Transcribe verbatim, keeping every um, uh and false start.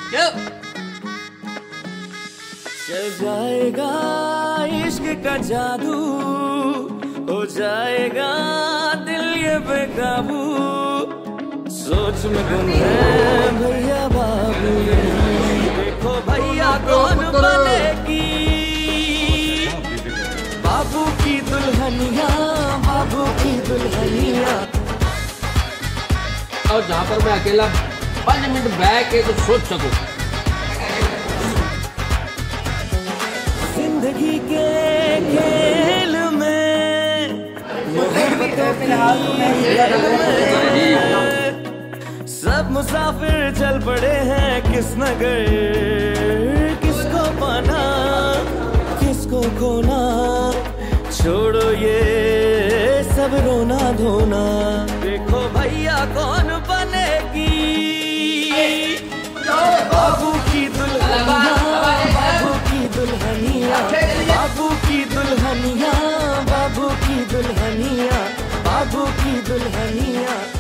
चल जाएगा इश्क का जादू, हो जाएगा दिल ये बेकाबू। सोच में गुम है भैया बाबू, देखो भैया कौन बनेगी बाबू की दुल्हनिया, बाबू की दुल्हनिया। और जहाँ पर मैं अकेला पाँच मिनट बैठ के कुछ सोच सकूं। जिंदगी के खेल में मोहब्बतों सब मुसाफिर चल पड़े हैं किस नगर, किसको पाना किसको खोना। छोड़ो ये सब रोना धोना, देखो भैया कौन बनेगी बाबू की दुल्हनिया, बाबू की दुल्हनिया, बाबू की दुल्हनिया, बाबू की दुल्हनिया, बाबू की दुल्हनिया।